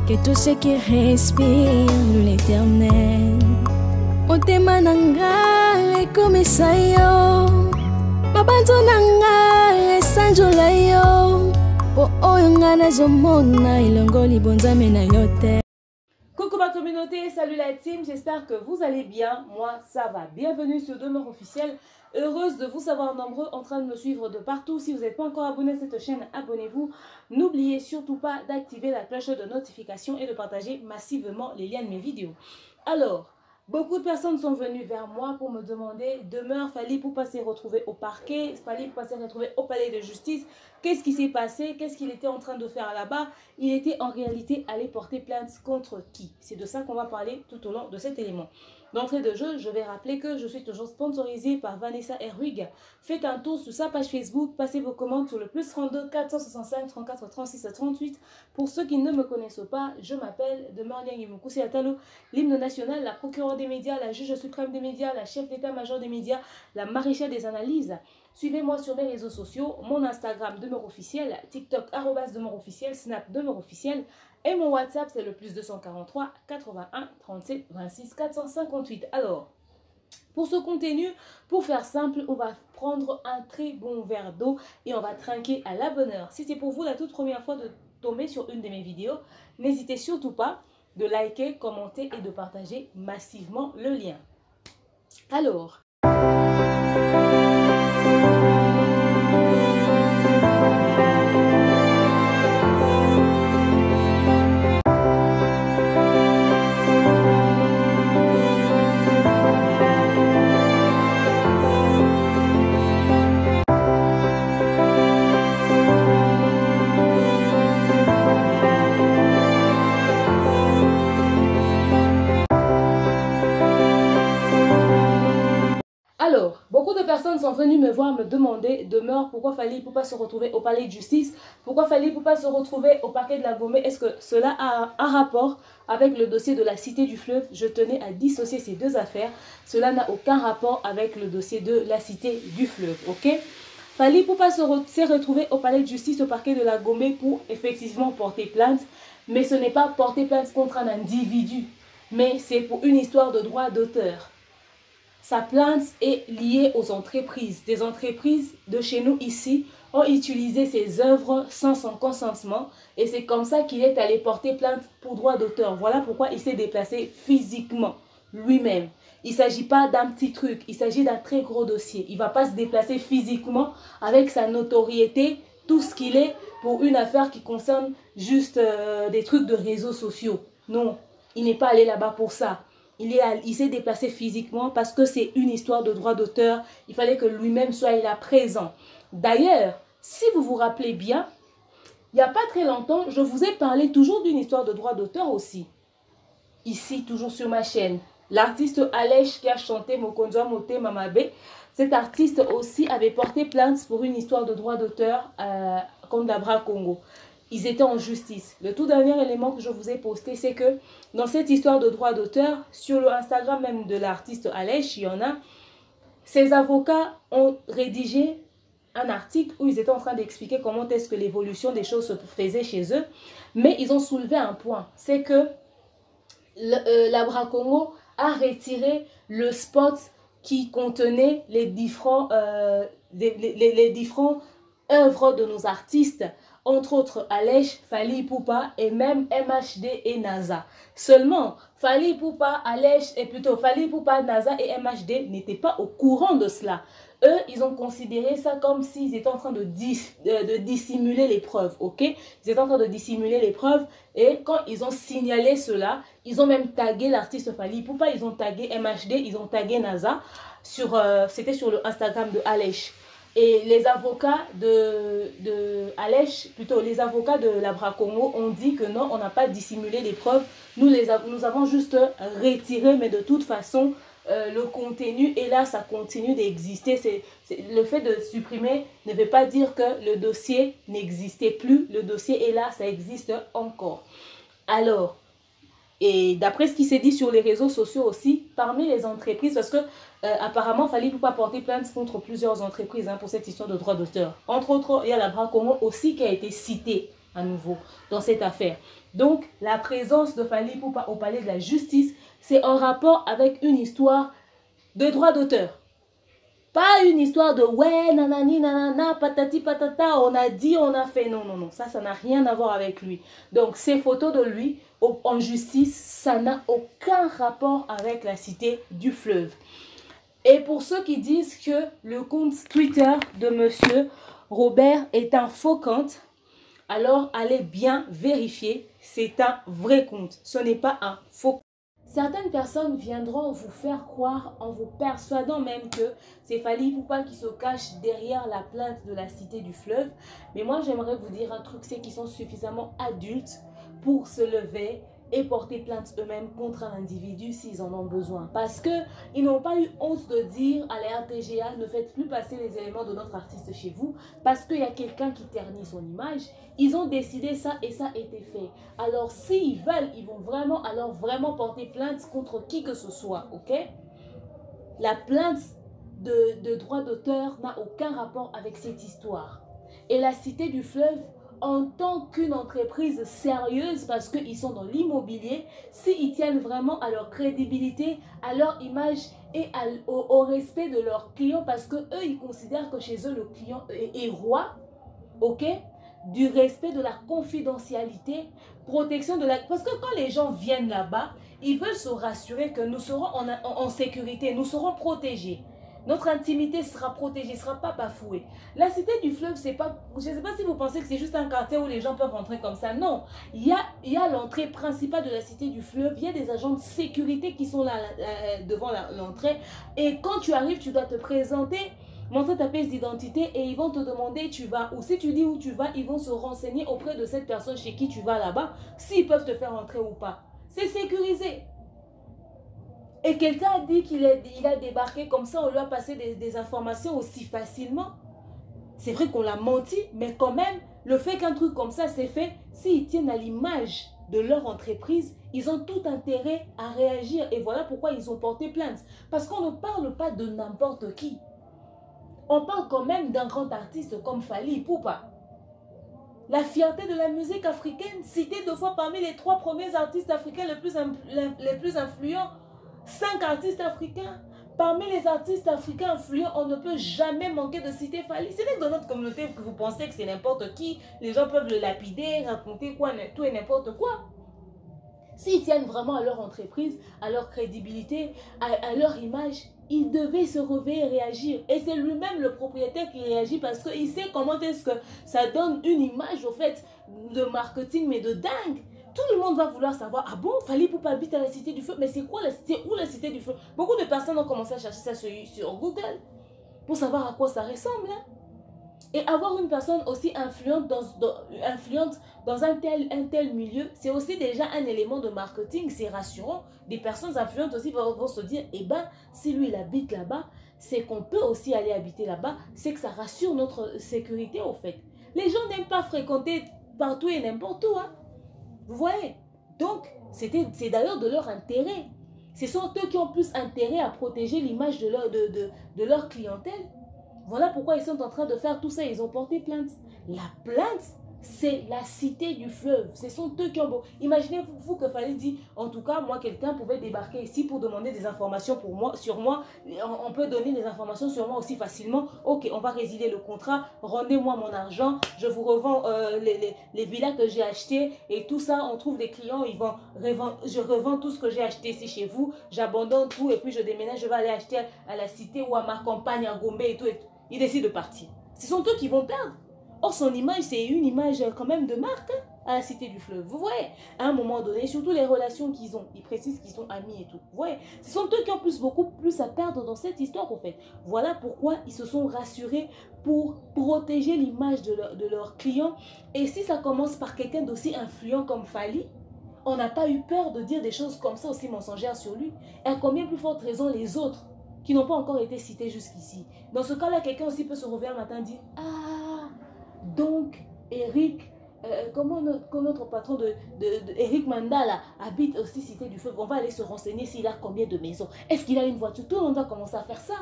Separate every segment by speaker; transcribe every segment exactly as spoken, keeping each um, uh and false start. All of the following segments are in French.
Speaker 1: que tout ce qui respire loue l'éternel. Motema nanga comme ça yo, mabanzo nanga sanjola yo, po oyonga na zomona ilongoli bonzame na yote.
Speaker 2: Coucou ma communauté, salut la team, j'espère que vous allez bien, moi ça va. Bienvenue sur Demeure Officielle, heureuse de vous savoir nombreux en train de me suivre de partout. Si vous n'êtes pas encore abonné à cette chaîne, abonnez-vous. N'oubliez surtout pas d'activer la cloche de notification et de partager massivement les liens de mes vidéos. Alors, beaucoup de personnes sont venues vers moi pour me demander Demeure, Fally Ipupa s'est retrouvé au parquet, Fally Ipupa s'est retrouvé au palais de justice. Qu'est-ce qui s'est passé? Qu'est-ce qu'il était en train de faire là-bas? Il était en réalité allé porter plainte contre qui? C'est de ça qu'on va parler tout au long de cet élément. D'entrée de jeu, je vais rappeler que je suis toujours sponsorisée par Vanessa Herwig. Faites un tour sur sa page Facebook, passez vos commandes sur le plus trente-deux quatre cent soixante-cinq trente-quatre trente-six trente-huit. Pour ceux qui ne me connaissent pas, je m'appelle Demeure Nyangimoukoussi Atalo, l'hymne national, la procureure des médias, la juge suprême des médias, la chef d'état-major des médias, la maréchale des analyses. Suivez-moi sur mes réseaux sociaux, mon Instagram Demeure Officielle, TikTok arobase Demeure Officielle, Snap Demeure Officielle et mon WhatsApp c'est le plus deux cent quarante-trois quatre-vingt-un trente-sept vingt-six quatre cent cinquante-huit. Alors, pour ce contenu, pour faire simple, on va prendre un très bon verre d'eau et on va trinquer à la bonne heure. Si c'est pour vous la toute première fois de tomber sur une de mes vidéos, n'hésitez surtout pas de liker, commenter et de partager massivement le lien. Alors... Alors, beaucoup de personnes sont venues me voir me demander Demeure, pourquoi Fally Ipupa se retrouver au palais de justice, pourquoi Fally Ipupa se retrouver au parquet de la Gomé. Est-ce que cela a un rapport avec le dossier de la Cité du Fleuve? Je tenais à dissocier ces deux affaires. Cela n'a aucun rapport avec le dossier de la Cité du Fleuve, ok? Fally Ipupa s'est retrouvé au palais de justice au parquet de la Gomé pour effectivement porter plainte, mais ce n'est pas porter plainte contre un individu, mais c'est pour une histoire de droit d'auteur. Sa plainte est liée aux entreprises. Des entreprises de chez nous ici ont utilisé ses œuvres sans son consentement et c'est comme ça qu'il est allé porter plainte pour droit d'auteur. Voilà pourquoi il s'est déplacé physiquement lui-même. Il ne s'agit pas d'un petit truc, il s'agit d'un très gros dossier. Il ne va pas se déplacer physiquement avec sa notoriété, tout ce qu'il est pour une affaire qui concerne juste euh, des trucs de réseaux sociaux. Non, il n'est pas allé là-bas pour ça. Il, il s'est déplacé physiquement parce que c'est une histoire de droit d'auteur. Il fallait que lui-même soit là présent. D'ailleurs, si vous vous rappelez bien, il n'y a pas très longtemps, je vous ai parlé toujours d'une histoire de droit d'auteur aussi. Ici, toujours sur ma chaîne. L'artiste Alèche qui a chanté Mokonzo Mote Mamabe, cet artiste aussi avait porté plainte pour une histoire de droit d'auteur euh, contre Labra Congo. Ils étaient en justice. Le tout dernier élément que je vous ai posté, c'est que dans cette histoire de droit d'auteur, sur le Instagram même de l'artiste Alèche, il y en a, ses avocats ont rédigé un article où ils étaient en train d'expliquer comment est-ce que l'évolution des choses se faisait chez eux. Mais ils ont soulevé un point, c'est que euh, Labra Congo a retiré le spot qui contenait les différents, euh, les, les, les différents œuvres de nos artistes, entre autres Alèche, Fally Ipupa et même M H D et NASA. Seulement, Fally Ipupa, Alèche, et plutôt Fally Ipupa, NASA et M H D n'étaient pas au courant de cela. Eux, ils ont considéré ça comme s'ils étaient en train de, dis, euh, de dissimuler les preuves, ok? Ils étaient en train de dissimuler les preuves et quand ils ont signalé cela, ils ont même tagué l'artiste Fally Ipupa, ils ont tagué M H D, ils ont tagué NASA, sur, euh, c'était sur le Instagram de Alèche. Et les avocats de, de Alèche, plutôt les avocats de Labra Congo ont dit que non, on n'a pas dissimulé les preuves. Nous, les, nous avons juste retiré, mais de toute façon, euh, le contenu est là, ça continue d'exister. C'est, c'est, le fait de supprimer ne veut pas dire que le dossier n'existait plus. Le dossier est là, ça existe encore. Alors, et d'après ce qui s'est dit sur les réseaux sociaux aussi, parmi les entreprises, parce que euh, apparemment, Fally Ipupa porter plainte contre plusieurs entreprises hein, pour cette histoire de droit d'auteur. Entre autres, il y a Labra Congo aussi qui a été cité. à nouveau dans cette affaire. Donc, la présence de Fally Ipupa au palais de la justice, c'est en rapport avec une histoire de droit d'auteur. Pas une histoire de ouais, nanani, nanana, patati, patata, on a dit, on a fait. Non, non, non, ça, ça n'a rien à voir avec lui. Donc, ces photos de lui au, en justice, ça n'a aucun rapport avec la cité du fleuve. Et pour ceux qui disent que le compte Twitter de monsieur Robert est un faux compte, alors allez bien vérifier, c'est un vrai compte, ce n'est pas un faux compte. Certaines personnes viendront vous faire croire en vous persuadant même que c'est Fally Ipupa qui se cache derrière la plainte de la cité du fleuve. Mais moi, j'aimerais vous dire un truc, c'est qu'ils sont suffisamment adultes pour se lever et porter plainte eux-mêmes contre un individu s'ils en ont besoin. Parce qu'ils n'ont pas eu honte de dire à la R T G A, ne faites plus passer les éléments de notre artiste chez vous, parce qu'il y a quelqu'un qui ternit son image. Ils ont décidé ça et ça a été fait. Alors s'ils veulent, ils vont vraiment, alors vraiment porter plainte contre qui que ce soit, ok? La plainte de, de droit d'auteur n'a aucun rapport avec cette histoire. Et la cité du fleuve, en tant qu'une entreprise sérieuse, parce qu'ils sont dans l'immobilier, s'ils tiennent vraiment à leur crédibilité, à leur image et à, au, au respect de leurs clients, parce que eux ils considèrent que chez eux, le client est, est roi, ok? Du respect de la confidentialité, protection de la... Parce que quand les gens viennent là-bas, ils veulent se rassurer que nous serons en, en, en sécurité, nous serons protégés. Notre intimité sera protégée, ne sera pas bafouée. La cité du fleuve, c'est pas... Je ne sais pas si vous pensez que c'est juste un quartier où les gens peuvent rentrer comme ça. Non, il y a, il y a l'entrée principale de la cité du fleuve. Il y a des agents de sécurité qui sont là euh, devant l'entrée. Et quand tu arrives, tu dois te présenter, montrer ta pièce d'identité et ils vont te demander tu vas où. Si tu dis où tu vas, ils vont se renseigner auprès de cette personne chez qui tu vas là-bas, s'ils peuvent te faire entrer ou pas. C'est sécurisé. Et quelqu'un a dit qu'il a, a débarqué comme ça, on lui a passé des, des informations aussi facilement. C'est vrai qu'on l'a menti, mais quand même, le fait qu'un truc comme ça s'est fait, s'ils tiennent à l'image de leur entreprise, ils ont tout intérêt à réagir. Et voilà pourquoi ils ont porté plainte. Parce qu'on ne parle pas de n'importe qui. On parle quand même d'un grand artiste comme Fally Ipupa. La fierté de la musique africaine, cité deux fois parmi les trois premiers artistes africains les plus, les plus influents. Cinq artistes africains. Parmi les artistes africains influents, on ne peut jamais manquer de citer Fally. C'est vrai que dans notre communauté que vous pensez que c'est n'importe qui, les gens peuvent le lapider, raconter quoi, tout et n'importe quoi. S'ils tiennent vraiment à leur entreprise, à leur crédibilité, à, à leur image, ils devaient se réveiller et réagir. Et c'est lui-même le propriétaire qui réagit parce qu'il sait comment est-ce que ça donne une image au fait de marketing, mais de dingue. Tout le monde va vouloir savoir, ah bon, Fally Ipupa habite à la cité du feu, mais c'est quoi la cité, où la cité du feu? Beaucoup de personnes ont commencé à chercher ça sur, sur Google pour savoir à quoi ça ressemble. Hein? Et avoir une personne aussi influente dans, dans, influente dans un, tel, un tel milieu, c'est aussi déjà un élément de marketing, c'est rassurant. Des personnes influentes aussi vont, vont se dire, eh ben, si lui il habite là-bas, c'est qu'on peut aussi aller habiter là-bas, c'est que ça rassure notre sécurité au fait. Les gens n'aiment pas fréquenter partout et n'importe où, hein. Vous voyez? Donc, c'est d'ailleurs de leur intérêt. Ce sont eux qui ont plus intérêt à protéger l'image de leur, de, de, de leur clientèle. Voilà pourquoi ils sont en train de faire tout ça. Ils ont porté plainte. La plainte, c'est la cité du fleuve. Ce sont eux qui ont... Beau... Imaginez-vous que Fally dit, en tout cas, moi, quelqu'un pouvait débarquer ici pour demander des informations pour moi, sur moi. On peut donner des informations sur moi aussi facilement. Ok, on va résilier le contrat. Rendez-moi mon argent. Je vous revends euh, les, les, les villas que j'ai achetées. Et tout ça, on trouve des clients. Ils vont revendre, je revends tout ce que j'ai acheté ici chez vous. J'abandonne tout et puis je déménage. Je vais aller acheter à la cité ou à ma campagne, à Gombe et tout. Et tout. Ils décident de partir. Ce sont eux qui vont perdre. Or, son image, c'est une image quand même de marque hein, à la cité du fleuve. Vous voyez, à un moment donné, surtout les relations qu'ils ont. Ils précisent qu'ils sont amis et tout. Vous voyez, ce sont eux qui ont plus, beaucoup plus à perdre dans cette histoire, en fait. Voilà pourquoi ils se sont rassurés pour protéger l'image de, leur, de leurs clients. Et si ça commence par quelqu'un d'aussi influent comme Fally, on n'a pas eu peur de dire des choses comme ça aussi mensongères sur lui. Et à combien plus forte raison les autres qui n'ont pas encore été cités jusqu'ici. Dans ce cas-là, quelqu'un aussi peut se réveiller un matin et dire « Ah, donc Eric, euh, comment notre, notre patron de, de, de Eric Mandala habite aussi cité du feu, on va aller se renseigner s'il a combien de maisons. Est-ce qu'il a une voiture? Tout le monde va commencer à faire ça.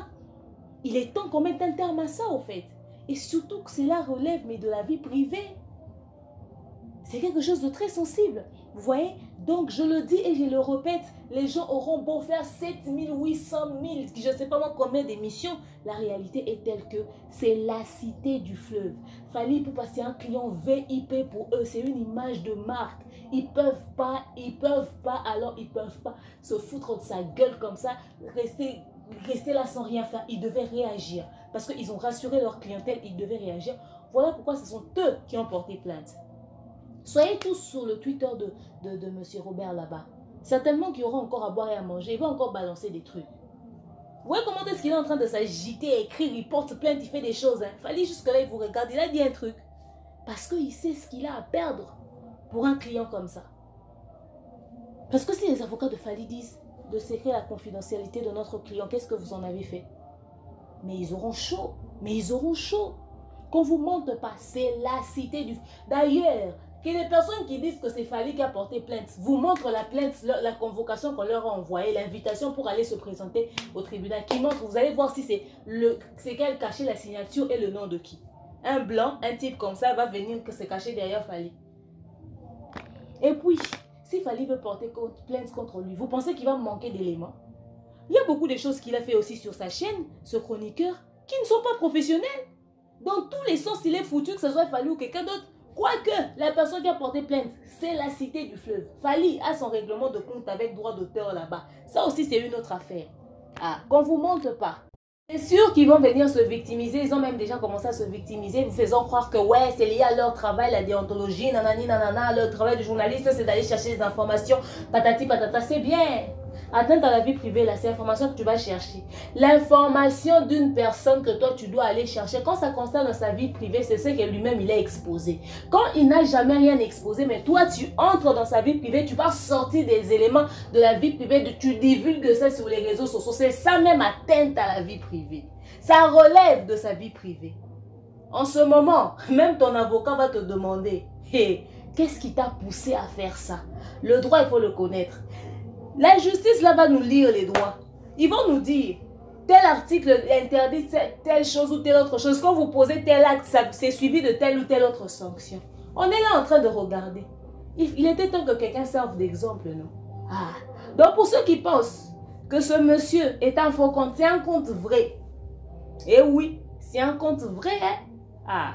Speaker 2: Il est temps qu'on mette un terme à ça, au fait. Et surtout que cela relève, mais de la vie privée. C'est quelque chose de très sensible. Vous voyez? Donc, je le dis et je le répète, les gens auront beau faire sept mille, huit cent mille, je ne sais pas moi combien d'émissions. La réalité est telle que c'est la cité du fleuve. Fally Ipupa, c'est un client V I P pour eux. C'est une image de marque. Ils peuvent pas, ils peuvent pas, alors ils peuvent pas se foutre de sa gueule comme ça, rester, rester là sans rien faire. Ils devaient réagir. Parce qu'ils ont rassuré leur clientèle, ils devaient réagir. Voilà pourquoi ce sont eux qui ont porté plainte. Soyez tous sur le Twitter de, de, de M. Robert là-bas. Certainement qu'il y aura encore à boire et à manger. Il va encore balancer des trucs. Vous voyez comment est-ce qu'il est en train de s'agiter, écrire, il porte plainte, il fait des choses. Hein. Fally jusque-là, il vous regarde, il a dit un truc. Parce qu'il sait ce qu'il a à perdre pour un client comme ça. Parce que si les avocats de Fally disent de sécréter la confidentialité de notre client, qu'est-ce que vous en avez fait? Mais ils auront chaud. Mais ils auront chaud. Qu'on ne vous montre pas, c'est la cité du... D'ailleurs, que les personnes qui disent que c'est Fally qui a porté plainte vous montrent la plainte, la convocation qu'on leur a envoyée, l'invitation pour aller se présenter au tribunal, qui montre, vous allez voir si c'est le c'est qu'elle cachait la signature et le nom de qui. Un blanc, un type comme ça va venir se cacher derrière Fally. Et puis, si Fally veut porter plainte contre lui, vous pensez qu'il va manquer d'éléments? Il y a beaucoup de choses qu'il a fait aussi sur sa chaîne, ce chroniqueur, qui ne sont pas professionnels. Dans tous les sens, il est foutu, que ce soit Fally ou quelqu'un d'autre. Quoique, la personne qui a porté plainte, c'est la cité du fleuve. Fally a son règlement de compte avec droit d'auteur là-bas. Ça aussi, c'est une autre affaire. Ah, qu'on ne vous montre pas. C'est sûr qu'ils vont venir se victimiser. Ils ont même déjà commencé à se victimiser, vous faisant croire que ouais, c'est lié à leur travail, la déontologie, nanani, nanana, leur travail de journaliste, c'est d'aller chercher des informations, patati patata, c'est bien. Atteinte à la vie privée, là, c'est l'information que tu vas chercher. L'information d'une personne que toi, tu dois aller chercher, quand ça concerne sa vie privée, c'est ce que lui-même, il a exposé. Quand il n'a jamais rien exposé, mais toi, tu entres dans sa vie privée, tu vas sortir des éléments de la vie privée, de, tu divulgues ça sur les réseaux sociaux. C'est ça même atteinte à la vie privée. Ça relève de sa vie privée. En ce moment, même ton avocat va te demander, hey, qu'est-ce qui t'a poussé à faire ça? Le droit, il faut le connaître. La justice là va nous lire les droits. Ils vont nous dire, tel article interdit telle chose ou telle autre chose. Quand vous posez tel acte, c'est suivi de telle ou telle autre sanction. On est là en train de regarder. Il, il était temps que quelqu'un serve d'exemple, non? Ah. Donc pour ceux qui pensent que ce monsieur est un faux compte, c'est un compte vrai. Et oui, c'est un compte vrai. Hein? Ah.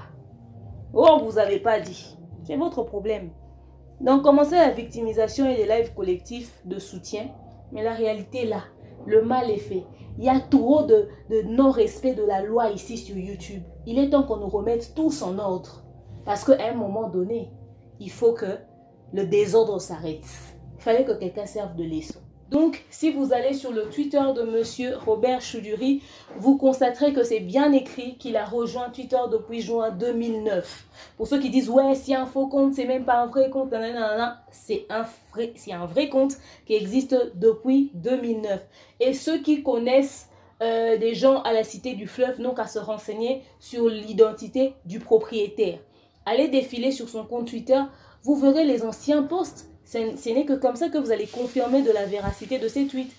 Speaker 2: Oh, on ne vous avait pas dit. C'est votre problème. Donc, commencez la victimisation et les lives collectifs de soutien. Mais la réalité est là. Le mal est fait. Il y a trop de, de non-respect de la loi ici sur YouTube. Il est temps qu'on nous remette tous en ordre. Parce qu'à un moment donné, il faut que le désordre s'arrête. Il fallait que quelqu'un serve de leçon. Donc, si vous allez sur le Twitter de M. Robert Choudhury, vous constaterez que c'est bien écrit qu'il a rejoint Twitter depuis juin deux mille neuf. Pour ceux qui disent, ouais, c'est un faux compte, c'est même pas un vrai compte, c'est un vrai, c'est un vrai compte qui existe depuis deux mille neuf. Et ceux qui connaissent euh, des gens à la Cité du Fleuve n'ont qu'à se renseigner sur l'identité du propriétaire. Allez défiler sur son compte Twitter, vous verrez les anciens posts. Ce n'est que comme ça que vous allez confirmer de la véracité de ces tweets.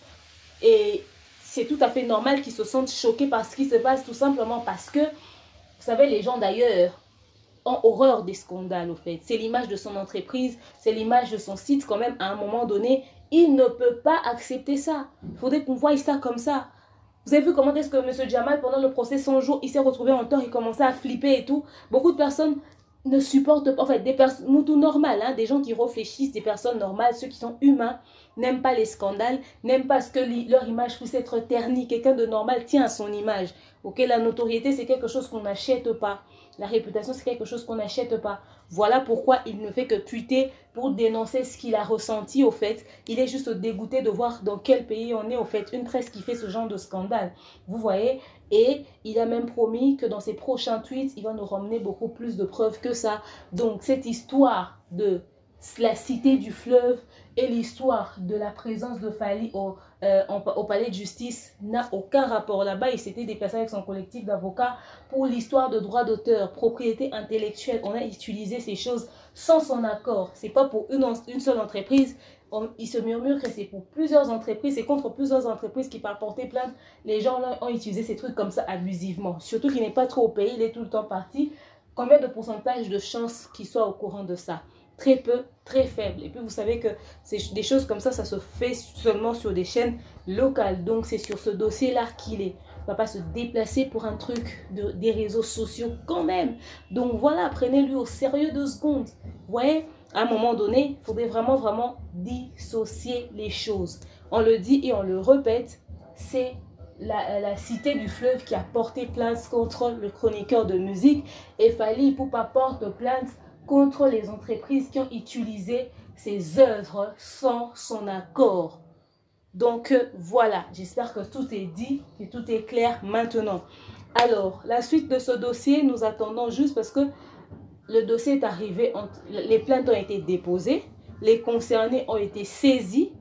Speaker 2: Et c'est tout à fait normal qu'ils se sentent choqués par ce qui se passe, tout simplement parce que, vous savez, les gens d'ailleurs ont horreur des scandales, au fait. C'est l'image de son entreprise, c'est l'image de son site quand même, à un moment donné. Il ne peut pas accepter ça. Il faudrait qu'on voie ça comme ça. Vous avez vu comment est-ce que M. Jamal, pendant le procès cent jours, il s'est retrouvé en tort, il commençait à flipper et tout. Beaucoup de personnes ne supportent pas, en fait, des personnes, nous tout normal, hein, des gens qui réfléchissent, des personnes normales, ceux qui sont humains, n'aiment pas les scandales, n'aiment pas ce que li, leur image puisse être ternie. Quelqu'un de normal tient à son image. Ok, la notoriété, c'est quelque chose qu'on n'achète pas. La réputation, c'est quelque chose qu'on n'achète pas. Voilà pourquoi il ne fait que tweeter pour dénoncer ce qu'il a ressenti, au fait. Il est juste dégoûté de voir dans quel pays on est, au fait. Une presse qui fait ce genre de scandale. Vous voyez? Et il a même promis que dans ses prochains tweets, il va nous ramener beaucoup plus de preuves que ça. Donc, cette histoire de la Cité du Fleuve et l'histoire de la présence de Fally au, euh, au palais de justice n'a aucun rapport. Là-bas, il s'était déplacé avec son collectif d'avocats pour l'histoire de droit d'auteur, propriété intellectuelle. On a utilisé ces choses sans son accord. Ce n'est pas pour une, une seule entreprise. On, il se murmure que c'est pour plusieurs entreprises, c'est contre plusieurs entreprises qui partent porter plainte. Les gens là, ont utilisé ces trucs comme ça abusivement. Surtout qu'il n'est pas trop au pays, il est tout le temps parti. Combien de pourcentage de chances qu'il soit au courant de ça? très peu, très faible. Et puis vous savez que des choses comme ça, ça se fait seulement sur des chaînes locales. Donc c'est sur ce dossier-là qu'il est. Il ne va pas se déplacer pour un truc de, des réseaux sociaux quand même. Donc voilà, prenez-lui au sérieux deux secondes. Vous voyez, à un moment donné, il faudrait vraiment, vraiment dissocier les choses. On le dit et on le répète, c'est la, la cité du fleuve qui a porté plainte contre le chroniqueur de musique. Et Fally Ipupa porte plainte contre les entreprises qui ont utilisé ses œuvres sans son accord. Donc euh, voilà, j'espère que tout est dit et tout est clair maintenant. Alors, la suite de ce dossier, nous attendons juste parce que le dossier est arrivé, les plaintes ont été déposées, les concernés ont été saisis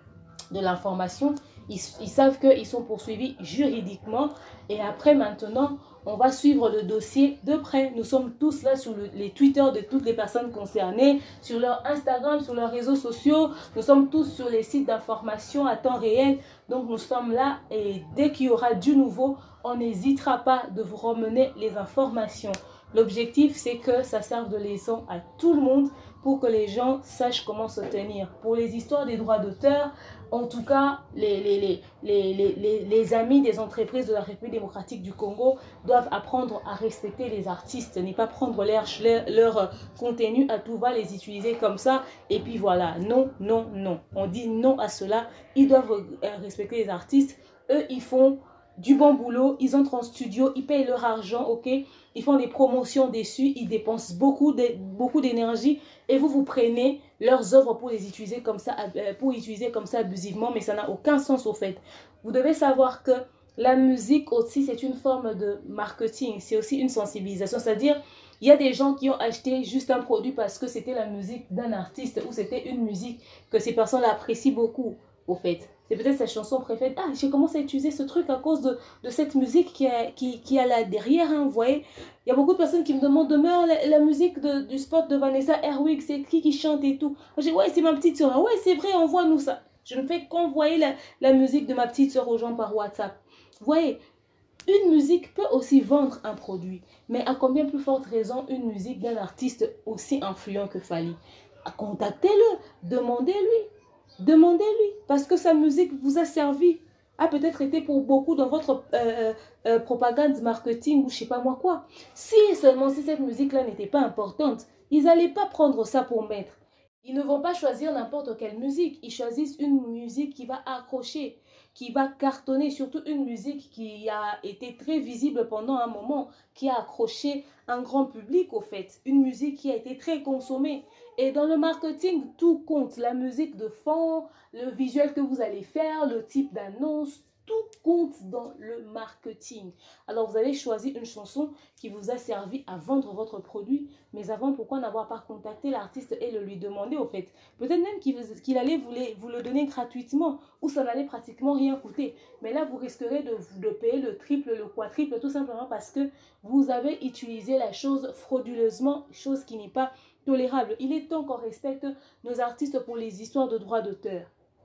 Speaker 2: de l'information, ils, ils savent qu'ils sont poursuivis juridiquement et après maintenant, on va suivre le dossier de près. Nous sommes tous là sur le, les Twitter de toutes les personnes concernées, sur leur Instagram, sur leurs réseaux sociaux. Nous sommes tous sur les sites d'information à temps réel. Donc nous sommes là et dès qu'il y aura du nouveau, on n'hésitera pas de vous ramener les informations. L'objectif, c'est que ça serve de leçon à tout le monde pour que les gens sachent comment se tenir. Pour les histoires des droits d'auteur, en tout cas, les, les, les, les, les, les, les amis des entreprises de la République démocratique du Congo doivent apprendre à respecter les artistes, ne pas prendre leur, leur, leur contenu à tout va, les utiliser comme ça. Et puis voilà, non, non, non. On dit non à cela. Ils doivent respecter les artistes. Eux, ils font du bon boulot, ils entrent en studio, ils payent leur argent, ok, ils font des promotions dessus, ils dépensent beaucoup de, beaucoup d'énergie et vous vous prenez leurs œuvres pour les utiliser comme ça, pour utiliser comme ça abusivement, mais ça n'a aucun sens au fait. Vous devez savoir que la musique aussi c'est une forme de marketing, c'est aussi une sensibilisation, c'est-à-dire il y a des gens qui ont acheté juste un produit parce que c'était la musique d'un artiste ou c'était une musique que ces personnes apprécient beaucoup. Au fait, c'est peut-être sa chanson préférée. Ah, j'ai commencé à utiliser ce truc à cause de, de cette musique qui a, qui, qui a là derrière, hein, vous voyez. Il y a beaucoup de personnes qui me demandent demain la, la musique de, du spot de Vanessa Herwig, c'est qui qui chante et tout. Je dis, ouais, c'est ma petite soeur. Ouais, c'est vrai, envoie-nous ça. Je ne fais qu'envoyer la, la musique de ma petite soeur aux gens par WhatsApp. Vous voyez, une musique peut aussi vendre un produit, mais à combien plus forte raison une musique d'un artiste aussi influent que Fally? Contactez-le, demandez-lui. Demandez-lui, parce que sa musique vous a servi, a peut-être été pour beaucoup dans votre euh, euh, propagande marketing ou je sais pas moi quoi. Si seulement si cette musique-là n'était pas importante, ils n'allaient pas prendre ça pour mettre. Ils ne vont pas choisir n'importe quelle musique, ils choisissent une musique qui va accrocher, qui va cartonner, surtout une musique qui a été très visible pendant un moment, qui a accroché un grand public au fait, une musique qui a été très consommée. Et dans le marketing, tout compte, la musique de fond, le visuel que vous allez faire, le type d'annonce, tout compte dans le marketing. Alors vous allez choisir une chanson qui vous a servi à vendre votre produit, mais avant, pourquoi n'avoir pas contacté l'artiste et le lui demander au fait? Peut-être même qu'il qu'il allait vous, les, vous le donner gratuitement ou ça n'allait pratiquement rien coûter. Mais là, vous risquerez de, de payer le triple, le quadruple, tout simplement parce que vous avez utilisé la chose frauduleusement, chose qui n'est pas tolérable. Il est temps qu'on respecte nos artistes pour les histoires de droits d'auteur.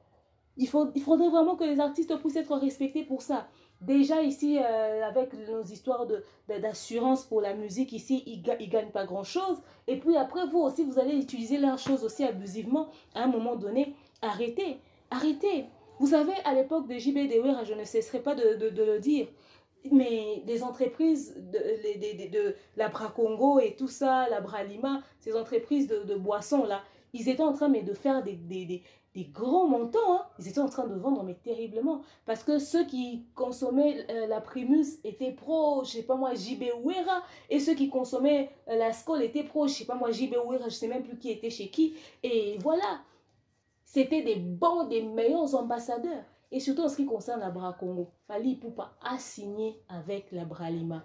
Speaker 2: Il, faut, il faudrait vraiment que les artistes puissent être respectés pour ça. Déjà ici, euh, avec nos histoires d'assurance pour la musique, ici, ils ne gagnent pas grand-chose. Et puis après, vous aussi, vous allez utiliser leurs choses aussi abusivement. À un moment donné, arrêtez, arrêtez. Vous savez, à l'époque de J B Dewera, je ne cesserai pas de, de, de le dire, mais des entreprises de, de, de, de la Bra Congo et tout ça, la Bralima, ces entreprises de, de boissons là, ils étaient en train mais, de faire des, des, des, des grands montants, hein. Ils étaient en train de vendre mais terriblement, parce que ceux qui consommaient euh, la Primus étaient pro, je sais pas moi, J B Ouera, et ceux qui consommaient euh, la Skol étaient pro, je sais pas moi, J B Ouera, je sais même plus qui était chez qui, et voilà, c'était des bons, des meilleurs ambassadeurs. Et surtout en ce qui concerne la Bra Congo, Fally Ipupa a signé avec la Bralima.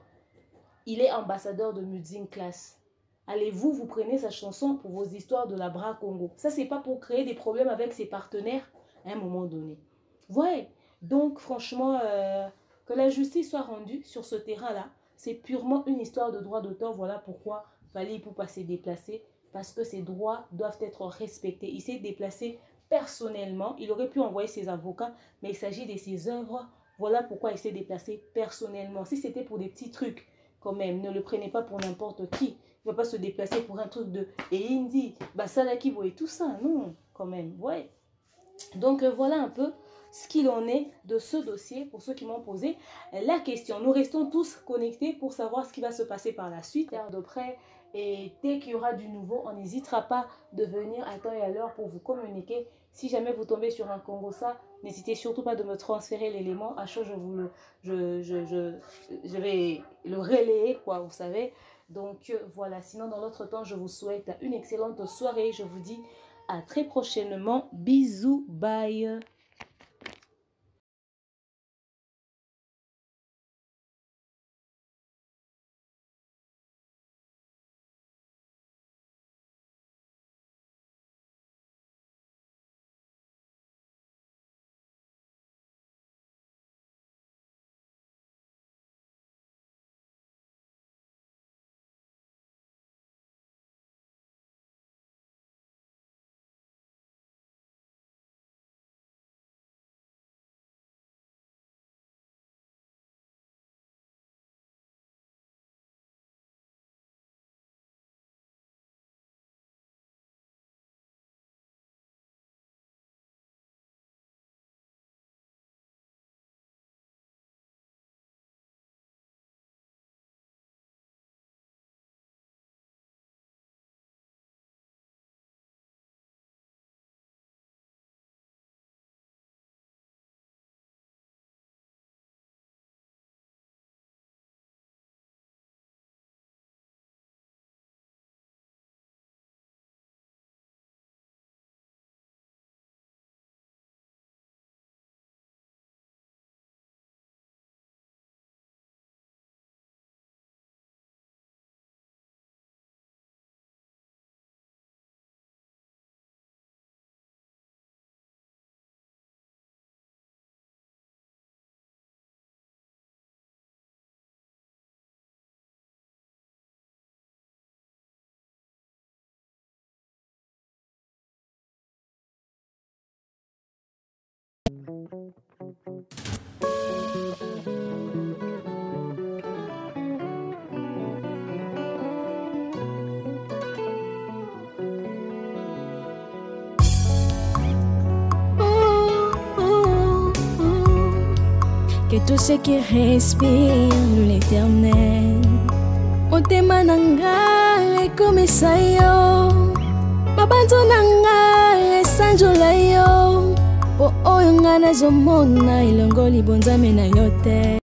Speaker 2: Il est ambassadeur de Mudzing Class. Allez-vous, vous prenez sa chanson pour vos histoires de la Bra Congo. Ça, c'est pas pour créer des problèmes avec ses partenaires à un moment donné. Ouais, donc franchement, euh, que la justice soit rendue sur ce terrain-là, c'est purement une histoire de droit d'auteur. Voilà pourquoi Fally Ipupa s'est déplacé, parce que ses droits doivent être respectés. Il s'est déplacé personnellement, il aurait pu envoyer ses avocats, mais il s'agit de ses œuvres. Voilà pourquoi il s'est déplacé personnellement. Si c'était pour des petits trucs, quand même, ne le prenez pas pour n'importe qui. Il ne va pas se déplacer pour un truc de et Indi, Basala Kibo et tout ça. Non, quand même. Ouais. Donc, euh, voilà un peu ce qu'il en est de ce dossier pour ceux qui m'ont posé la question. Nous restons tous connectés pour savoir ce qui va se passer par la suite. De près, et dès qu'il y aura du nouveau, on n'hésitera pas de venir à temps et à l'heure pour vous communiquer. Si jamais vous tombez sur un Congo ça, n'hésitez surtout pas de me transférer l'élément. À chaud, je vous le, je, je, je, je vais le relayer, quoi, vous savez. Donc voilà, sinon dans l'autre temps, je vous souhaite une excellente soirée. Je vous dis à très prochainement. Bisous, bye.
Speaker 1: Que tout ce qui respire l'éternel motema nanga ekomisa yo mabanzo nanga esanjola yo po oyo nga nazomona elongo libonzame na yo te.